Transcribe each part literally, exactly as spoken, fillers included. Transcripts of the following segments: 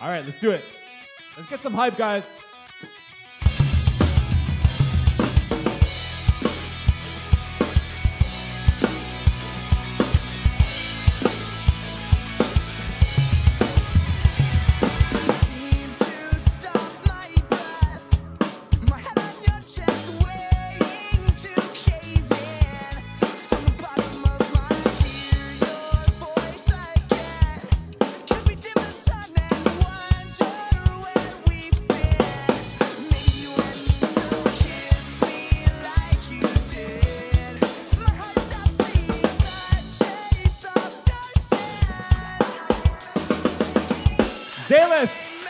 All right, let's do it. Let's get some hype, guys. Dayleth.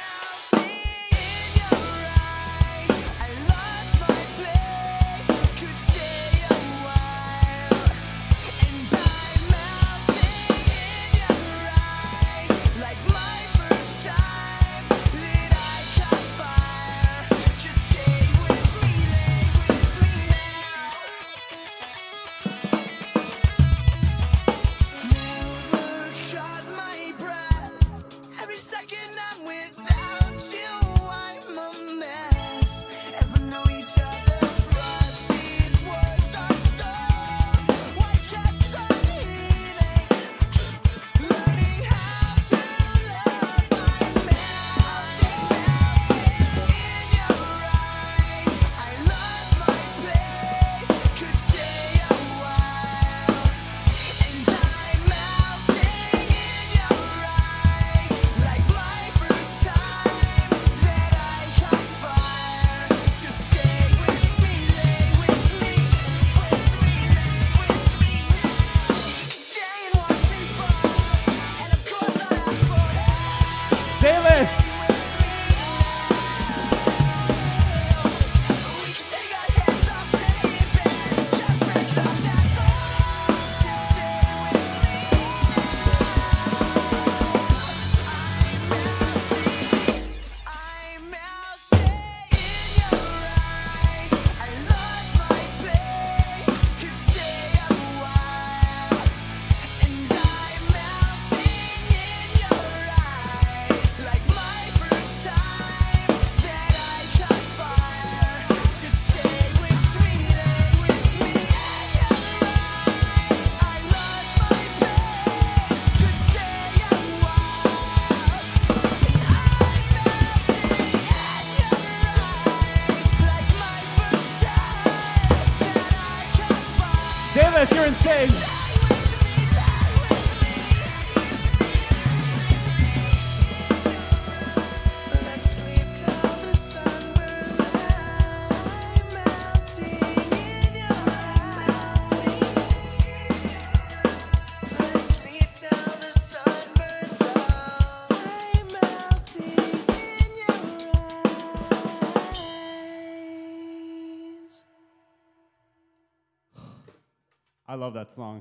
Dayleth, you're insane. I love that song.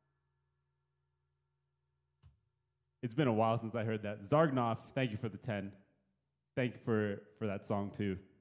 It's been a while since I heard that. Zargnov, thank you for the ten. Thank you for, for that song too.